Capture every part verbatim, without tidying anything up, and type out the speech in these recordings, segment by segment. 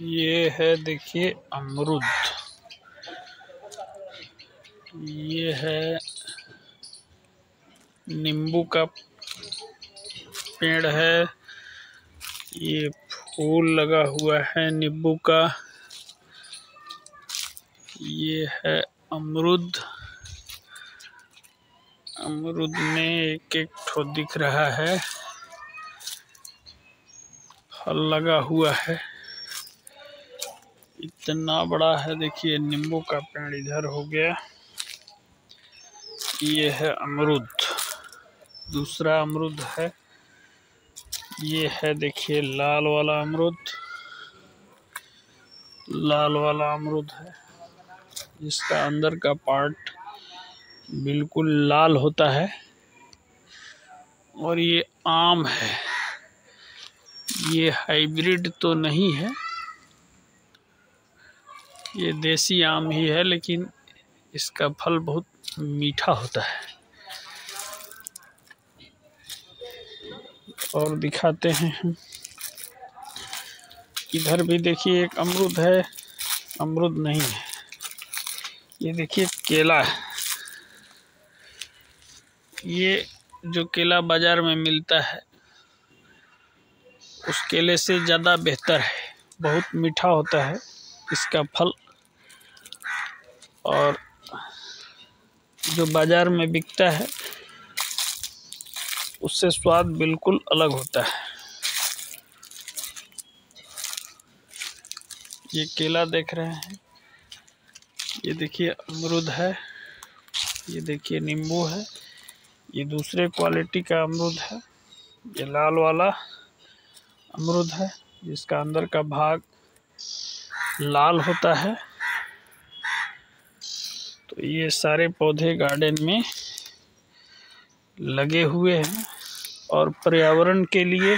ये है देखिए अमरूद। ये है नींबू का पेड़ है। ये फूल लगा हुआ है नींबू का। ये है अमरूद। अमरूद में एक एक ठो दिख रहा है, फल लगा हुआ है। इतना बड़ा है देखिए। नींबू का पेड़ इधर हो गया। ये है अमरूद, दूसरा अमरूद है। ये है देखिए लाल वाला अमरूद। लाल वाला अमरूद है, इसका अंदर का पार्ट बिल्कुल लाल होता है। और ये आम है। ये हाइब्रिड तो नहीं है, ये देसी आम ही है, लेकिन इसका फल बहुत मीठा होता है। और दिखाते हैं हम। इधर भी देखिए एक अमरूद है। अमरूद नहीं है, ये देखिए केला है। ये जो केला बाजार में मिलता है उस केले से ज़्यादा बेहतर है, बहुत मीठा होता है इसका फल। और जो बाजार में बिकता है उससे स्वाद बिल्कुल अलग होता है। ये केला देख रहे हैं, ये देखिए अमरूद है, ये देखिए नींबू है। ये दूसरे क्वालिटी का अमरूद है। ये लाल वाला अमरूद है जिसका अंदर का भाग लाल होता है। तो ये सारे पौधे गार्डन में लगे हुए हैं और पर्यावरण के लिए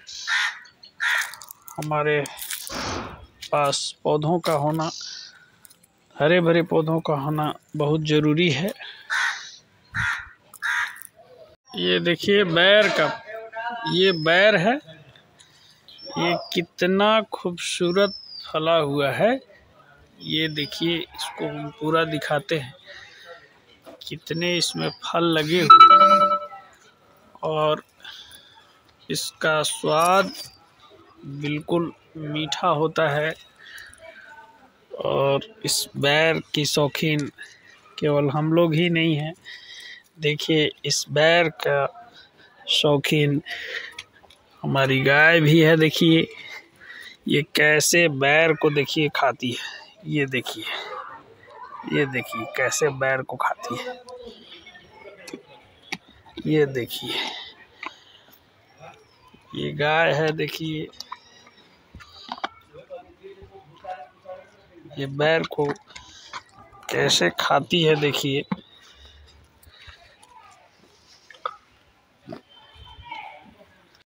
हमारे पास पौधों का होना, हरे भरे पौधों का होना बहुत ज़रूरी है। ये देखिए बैर का, ये बैर है। ये कितना खूबसूरत फला हुआ है। ये देखिए, इसको हम पूरा दिखाते हैं, कितने इसमें फल लगे हुए हैं। और इसका स्वाद बिल्कुल मीठा होता है। और इस बैर की शौकीन केवल हम लोग ही नहीं हैं। देखिए इस बैर का शौकीन हमारी गाय भी है। देखिए ये कैसे बैर को देखिए खाती है। ये देखिए, ये देखिए कैसे बैर को खाती है। ये देखिए, ये गाय है। देखिए ये बैर को कैसे खाती है। देखिए